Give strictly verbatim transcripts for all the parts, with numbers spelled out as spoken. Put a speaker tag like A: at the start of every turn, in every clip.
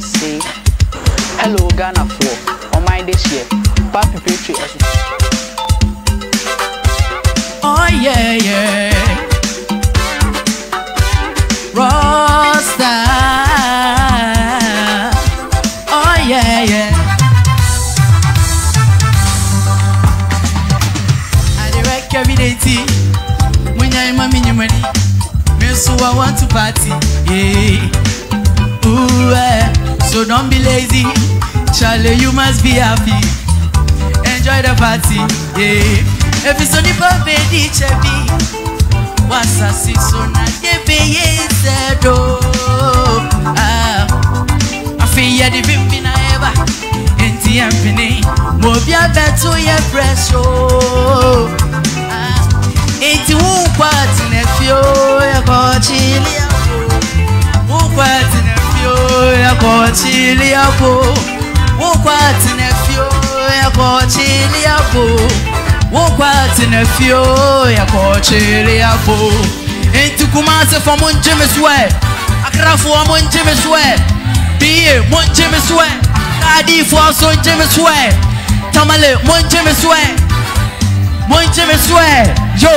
A: say, hello Ghana for on my this year. Papi Petri.
B: Oh yeah, yeah. Rosta. Oh yeah, yeah. I direct every day tea. When I'm a mini money, me so I want to party. Yeah. Ooh, eh. So don't be lazy, Charlie. You must be happy. Enjoy the party. Yeah. If it's only for baby, Chevy, what's a six on a debate? Said, oh, ah, I feel the vimpina ever. And the empty, Mobia better your press. Oh, ah, it's one part in a few, I got chili. One part in a few, I got chili. One part in a few, I got chili. One part in a few, ya coachili abo. Into Kumase for Mon Jimmy Sweat. I craft for Mon Jimmy Sweat. Be Mon Jimmy Sweat. Daddy for Son Jimmy Sweat. Tamale, Mon Jimmy Sweat. Mon Jimmy Sweat. Yo.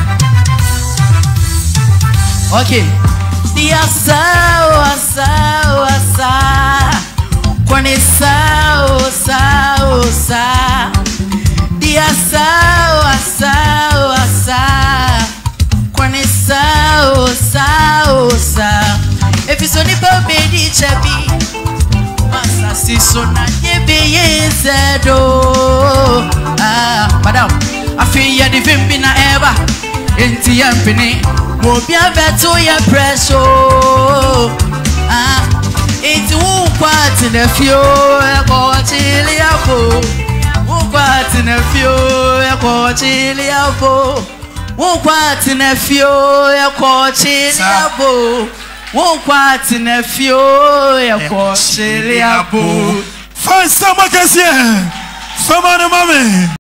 B: Okay. Dia sao, sao, sao. Kone sao, sao, sao. Dia sao, sao, sao. Kwane sao, sao, sao. If it's only for baby chabi, masa si sona yebe yezedo. Ah, madam, I feel ya the vimbi na eba. Inti yampini, mobia beto ya preso. Ah, inti ukwati ne fio ya kwa chili yapo. Ukwati ne fio ya kwa chili yapo. Ukwati ne fio ya kwa chili yapo. Ukwati ne fio ya kwa chili yapo.
C: Fais ça ma question. Fais-moi de ma main.